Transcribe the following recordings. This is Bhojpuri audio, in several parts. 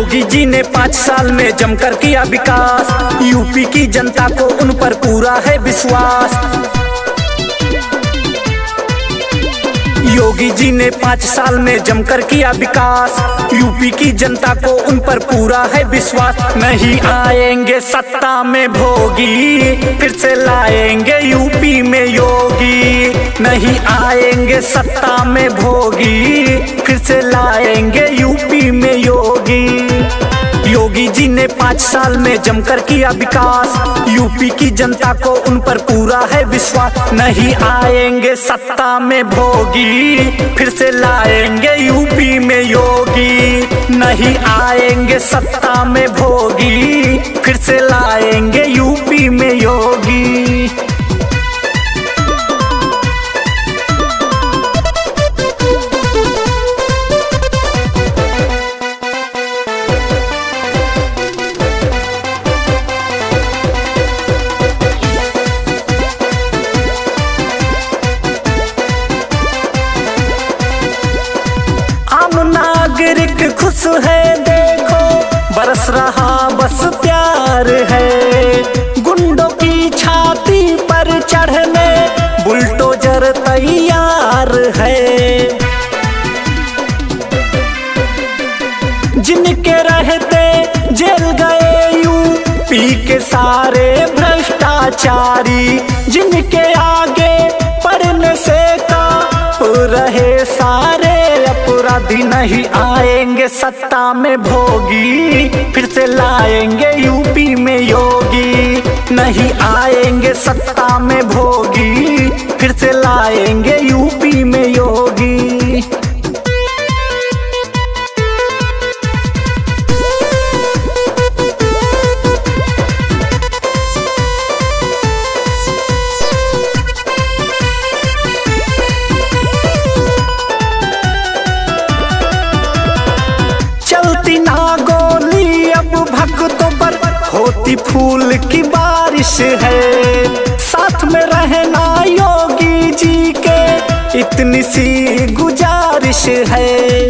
योगी जी ने 5 साल में जमकर किया विकास, यूपी की जनता को उन पर पूरा है विश्वास। योगी जी ने 5 साल में जमकर किया विकास, यूपी की जनता को उन पर पूरा है विश्वास। नहीं आएंगे सत्ता में भोगी, फिर से लाएंगे यूपी में योगी। नहीं आएंगे सत्ता में भोगी, फिर से लाएंगे यूपी में योगी। योगी जी ने 5 साल में जमकर किया विकास, यूपी की जनता को उन पर पूरा है विश्वास। नहीं आएंगे सत्ता में भोगी, फिर से लाएंगे यूपी में योगी। नहीं आएंगे सत्ता में भोगी, फिर से लाएंगे यूपी में योगी। नागरिक खुश है देखो, बरस रहा बस प्यार है। गुंडों की छाती पर चढ़ने बुलडोजर तैयार है। जिनके रहते जेल गए यूपी के सारे भ्रष्टाचारी, जिनके आगे पढ़ने से कांप रहे सारे अपराधी। नहीं आएंगे सत्ता में भोगी, फिर से लाएंगे यूपी में योगी। नहीं आएंगे सत्ता में भोगी, फिर से लाएंगे यूपी में योगी। भक्तों पर होती फूल की बारिश है, साथ में रहना योगी जी के इतनी सी गुजारिश है।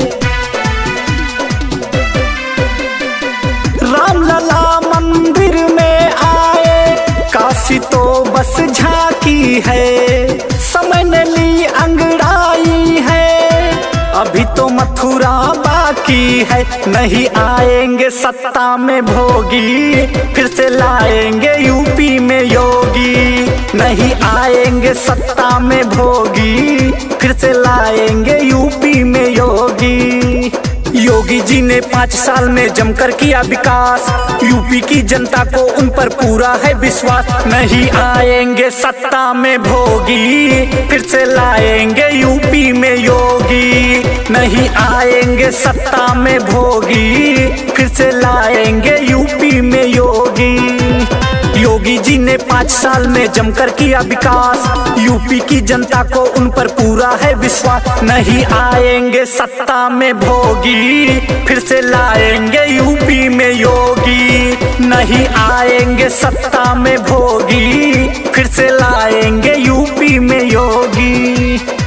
रामलला मंदिर में आए, काशी तो बस झांकी है। समय ने ली अंगड़ाई है, अभी तो मथुरा बाकी है। नहीं आएंगे सत्ता में भोगी, फिर से लाएंगे यूपी में योगी। नहीं आएंगे सत्ता में भोगी, फिर से लाएंगे यूपी में योगी। योगी जी ने 5 साल में जमकर किया विकास, यूपी की जनता को उन पर पूरा है विश्वास। नहीं आएंगे सत्ता में भोगी, फिर से लाएंगे यूपी में योगी। नहीं आएंगे सत्ता में भोगी, फिर से लाएंगे यूपी में योगी। योगी जी ने 5 साल में जमकर किया विकास, यूपी की जनता को उन पर पूरा है विश्वास। नहीं आएंगे सत्ता में भोगी, फिर से लाएंगे यूपी में योगी। नहीं आएंगे सत्ता में भोगी, फिर से लाएंगे यूपी में योगी।